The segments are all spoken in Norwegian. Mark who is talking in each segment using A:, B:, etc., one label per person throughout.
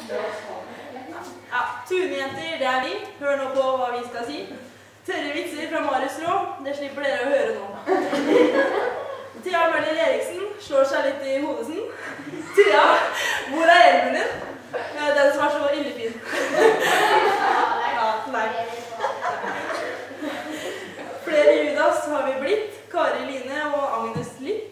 A: Ja, Tune-jenter, det er vi. Hør nå på hva vi skal si. Tørre vitser fra Marius Rå, det slipper dere å høre nå. Thea Møller Eriksen slår seg litt i hodesen. Thea, hvor er hjelmen din? Den som er så illefin. Ja, nei. Flere Judas har vi blitt. Kari Line og Agnes Lipp.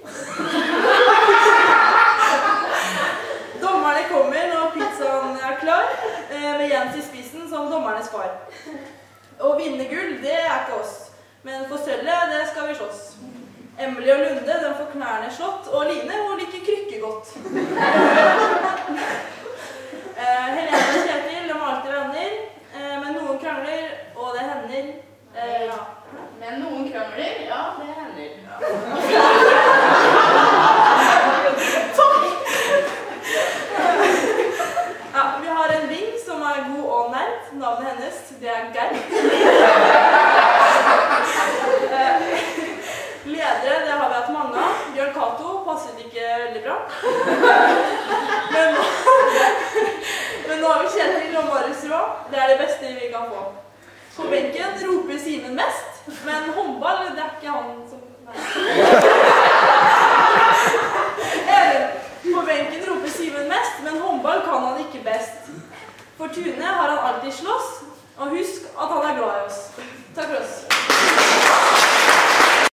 A: Dommerne kommer når pizzaen er klar, med Jens i spissen som dommernes far. Å vinne gull, det er ikke oss. Men for sølvet, det skal vi slåss. Emily og Lunde, de får knærne slått, og Line, hun liker krykke godt. Helene og Kjetil, de er alltid venner, men noen krangler, og det hender. Ja.
B: Men noen krangler, ja, det hender. Ja.
A: Ja, vi har en ving som er god og nerd. Navnet hennes, det er Gerd. Ledere, det har vi hatt mange av. Bjørn Kato passet ikke veldig bra. Men nå har vi Kjetil og Marius Rå. Det er det beste vi kan få. På benken roper Simen mest, men håndball, det er ikke han som... På benken roper Simen mest, men håndball kan han ikke best. For Tune har han alltid slåss, og husk at han er glad i oss. Takk for oss.